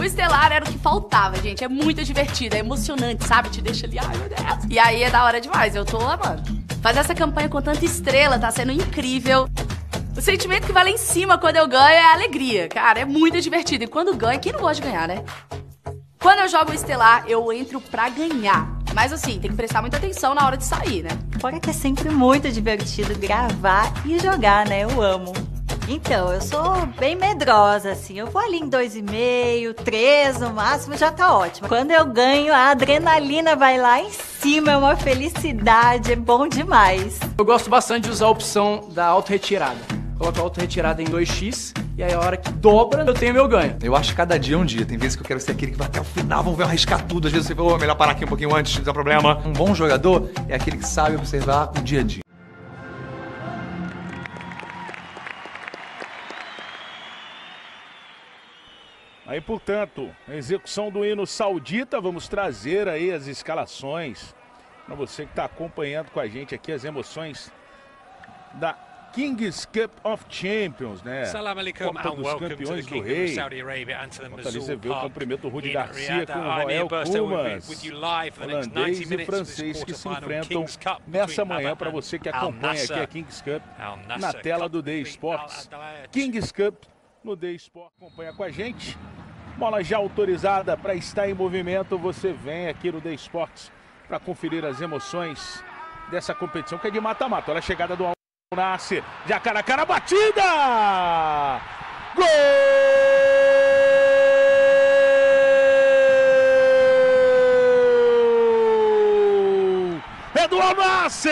O Estelar era o que faltava, gente. É muito divertido, é emocionante, sabe? Te deixa ali, ai meu Deus. E aí é da hora demais, eu tô amando. Fazer essa campanha com tanta estrela tá sendo incrível. O sentimento que vai lá em cima quando eu ganho é a alegria. Cara, é muito divertido. E quando ganha, quem não gosta de ganhar, né? Quando eu jogo o Estelar, eu entro pra ganhar. Mas assim, tem que prestar muita atenção na hora de sair, né? Fora que é sempre muito divertido gravar e jogar, né? Eu amo. Então, eu sou bem medrosa, assim. Eu vou ali em 2,5, 3 no máximo, já tá ótimo. Quando eu ganho, a adrenalina vai lá em cima, é uma felicidade, é bom demais. Eu gosto bastante de usar a opção da auto-retirada. Coloco a auto-retirada em 2x e aí a hora que dobra, eu tenho meu ganho. Eu acho que cada dia é um dia. Tem vezes que eu quero ser aquele que vai até o final, vamos ver arriscar tudo. Às vezes você fala, melhor parar aqui um pouquinho antes, não dá problema. Um bom jogador é aquele que sabe observar o dia a dia. Aí, portanto, a execução do hino saudita, vamos trazer aí as escalações para você que está acompanhando com a gente aqui as emoções da Kings Cup of Champions, né? Copa dos Campeões do Rei. Enquanto ali você vê o cumprimento Rudy Garcia com o Royal Kumas, holandês e francês que se enfrentam nessa manhã para você que acompanha aqui a Kings Cup na tela do The Sports. Kings Cup no The Sports, acompanha com a gente. Bola já autorizada para estar em movimento, você vem aqui no The Sports para conferir as emoções dessa competição que é de mata-mata. Olha a chegada do Al-Nassr, já cara a cara, batida! Gol! É do Al-Nassr!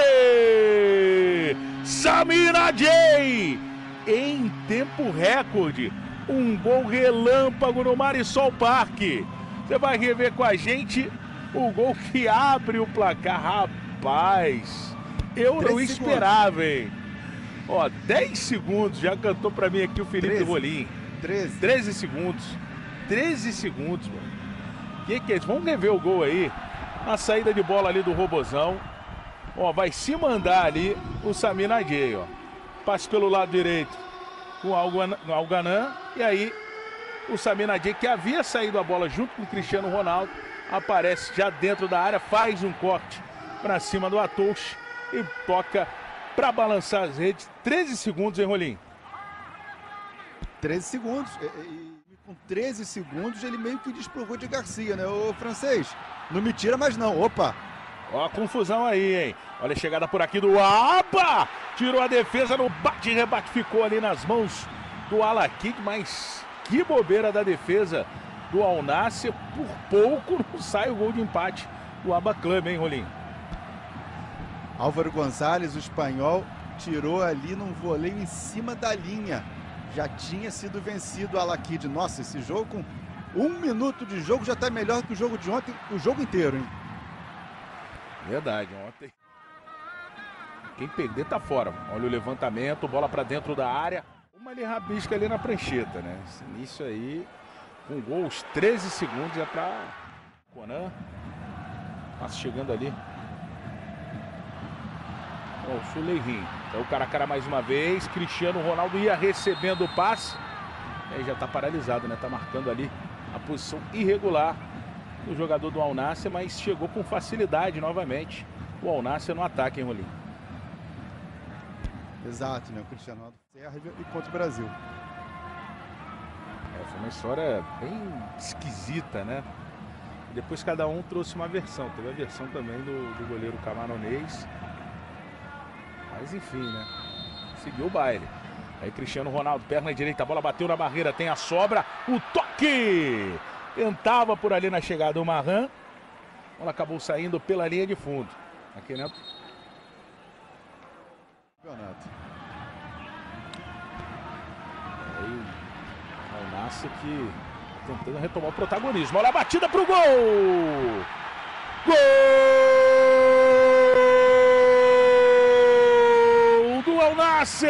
Samir Adjei em tempo recorde. Um gol relâmpago no Marisol Parque. Você vai rever com a gente o gol que abre o placar. Rapaz, eu não esperava, hein? Ó, 10 segundos, já cantou pra mim aqui o Felipe Rolim. 13 segundos. 13 segundos, mano. Que é isso? Vamos rever o gol aí. A saída de bola ali do Robozão. Ó, vai se mandar ali o Samir Adjei, ó. Passe pelo lado direito com o Al-Ghanan. E aí o Samir Adjei, que havia saído a bola junto com o Cristiano Ronaldo, aparece já dentro da área, faz um corte para cima do Atouche e toca para balançar as redes. 13 segundos, hein, Rolim? 13 segundos. E com 13 segundos ele meio que desprovou de Garcia, né? Ô, francês, não me tira mais não. Opa! Ó a confusão aí, hein? Olha a chegada por aqui do Aba! Tirou a defesa no bate-rebate, ficou ali nas mãos do Al-Akid, mas que bobeira da defesa do Al-Nassr. Por pouco não sai o gol de empate do Aba Club, hein, Rolim? Álvaro Gonzalez, o espanhol, tirou ali num voleio em cima da linha. Já tinha sido vencido o Al-Akid. Nossa, esse jogo com 1 minuto de jogo já está melhor que o jogo de ontem, o jogo inteiro, hein? Verdade, ontem. Quem perder tá fora. Olha o levantamento, bola para dentro da área. Uma ali rabisca ali na prancheta, né? Esse início aí, com gol, os 13 segundos é para Conan. Passa chegando ali. Ó, o Suleirinho. Então o cara a cara mais uma vez. Cristiano Ronaldo ia recebendo o passe. E aí já tá paralisado, né? Tá marcando ali a posição irregular do jogador do Al-Nassr, mas chegou com facilidade novamente o Al-Nassr no ataque, hein, Rolim? Exato, né? O Cristiano Ronaldo serve e contra o Brasil. Foi uma história bem esquisita, né? E depois cada um trouxe uma versão. Teve a versão também do goleiro camaronês. Mas enfim, né? Seguiu o baile. Aí Cristiano Ronaldo, perna direita, a bola bateu na barreira, tem a sobra, o toque! Tentava por ali na chegada o Maran. A bola acabou saindo pela linha de fundo. Aqui, né? Campeonato. Aí o Al-Nassr que tentando retomar o protagonismo. Olha a batida pro gol! Gol do Al-Nassr!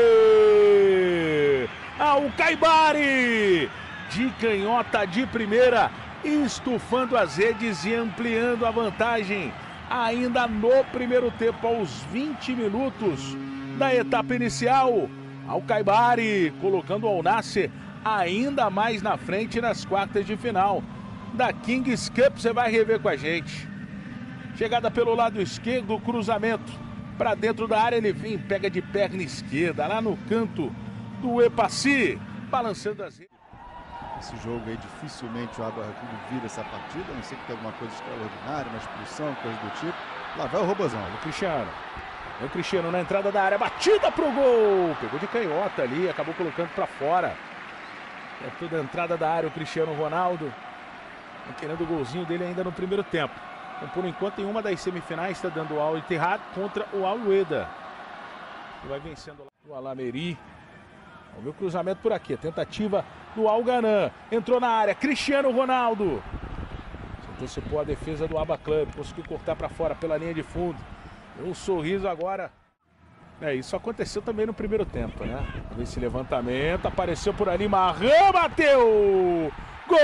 Al-Kaibari de canhota de primeira, estufando as redes e ampliando a vantagem. Ainda no primeiro tempo, aos 20 minutos da etapa inicial, Al-Kaibari colocando o Al-Nassr ainda mais na frente nas quartas de final da Kings Cup. Você vai rever com a gente. Chegada pelo lado esquerdo, cruzamento para dentro da área, ele vem, pega de perna esquerda, lá no canto do Epaci, balançando as redes. Esse jogo aí, dificilmente o Abarracudo vira essa partida, a não sei que tem alguma coisa extraordinária, uma expulsão, coisa do tipo. Lá vai o Robozão. Olha o Cristiano. É o Cristiano na entrada da área, batida pro gol. Pegou de canhota ali, acabou colocando para fora. É toda a entrada da área o Cristiano Ronaldo. Tá querendo o golzinho dele ainda no primeiro tempo. Então, por enquanto, em uma das semifinais, está dando o Al Ittihad contra o Al Udeida. Vai vencendo o Alameri. Vamos ver o cruzamento por aqui. A tentativa do Al Ganan. Entrou na área. Cristiano Ronaldo. Se antecipou a defesa do Abba Club. Conseguiu cortar para fora pela linha de fundo. Deu um sorriso agora. Isso aconteceu também no primeiro tempo, né? Esse levantamento. Apareceu por ali. Marran bateu. Gol!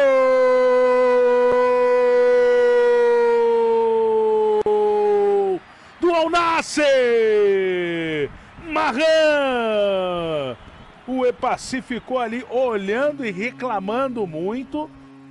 Do Al Nassr! Marran! O Epaci ficou ali olhando e reclamando muito.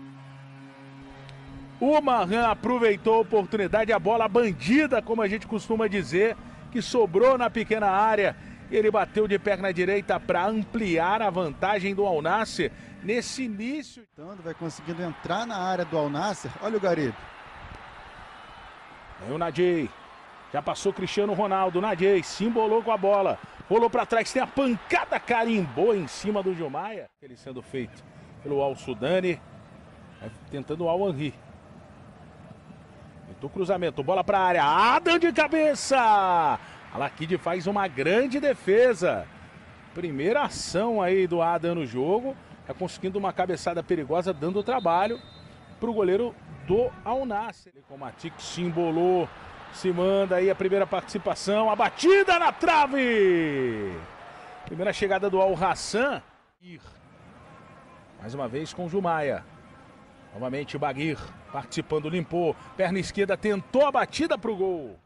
O Marran aproveitou a oportunidade, a bola bandida, como a gente costuma dizer, que sobrou na pequena área. Ele bateu de perna direita para ampliar a vantagem do Al Nassr nesse início. Vai conseguindo entrar na área do Al Nassr. Olha o Garibe. Aí o Nadjei. Já passou Cristiano Ronaldo. Nadjei se embolou com a bola. Rolou para trás, tem a pancada, carimbou em cima do Jumaia. Ele sendo feito pelo Al Sudani. Tentando o Al Henry. Tentou cruzamento, bola para a área. Adam de cabeça. Al-Akid faz uma grande defesa. Primeira ação aí do Adam no jogo. É conseguindo uma cabeçada perigosa, dando trabalho para o goleiro do Al Nassr. Com o Matic se embolou. Se manda aí a primeira participação, a batida na trave! Primeira chegada do Al Hassan. Mais uma vez com o Jumaia. Novamente o Baguir participando, limpou. Perna esquerda, tentou a batida para o gol.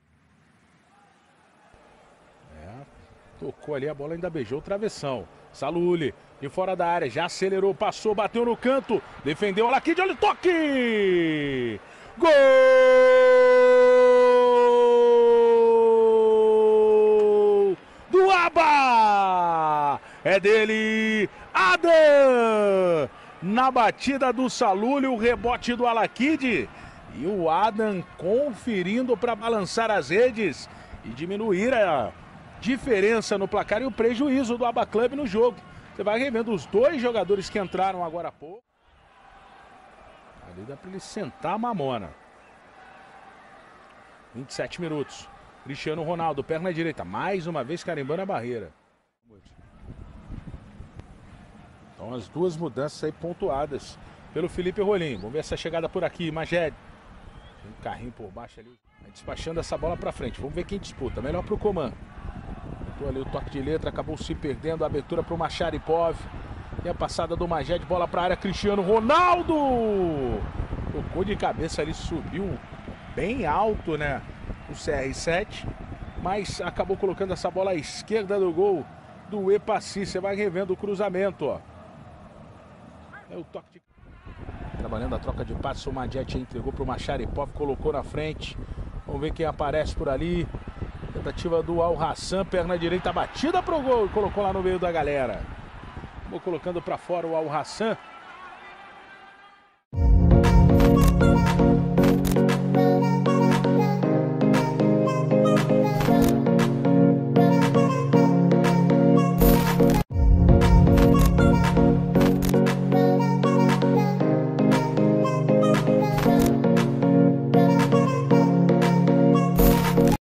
Tocou ali, a bola ainda beijou o travessão. Saluli, de fora da área, já acelerou, passou, bateu no canto. Defendeu o Al-Akid, olha o toque! Gol! Do Abba! É dele, Adam! Na batida do Saluli, o rebote do Al-Akid. E o Adam conferindo para balançar as redes e diminuir a diferença no placar e o prejuízo do Abba Club no jogo. Você vai revendo os dois jogadores que entraram agora há pouco. Ali dá para ele sentar a mamona. 27 minutos. Cristiano Ronaldo, perna direita. Mais uma vez carimbando a barreira. Então as duas mudanças aí pontuadas pelo Felipe Rolim. Vamos ver essa chegada por aqui. Majed. Tem um carrinho por baixo ali. Vai despachando essa bola para frente. Vamos ver quem disputa. Melhor para o Coman. Botou ali o toque de letra. Acabou se perdendo. A abertura para o Masharipov. E a passada do Majed. Bola para a área. Cristiano Ronaldo. Tocou de cabeça ali. Subiu bem alto, né? O CR7. Mas acabou colocando essa bola à esquerda do gol do Epaci. Você vai revendo o cruzamento, ó. É o toque de... Trabalhando a troca de passos, o Majed entregou para o Masharipov, colocou na frente. Vamos ver quem aparece por ali. Tentativa do Al Hassan, perna direita, batida pro gol. Colocou lá no meio da galera. Vou colocando para fora o Al Hassan.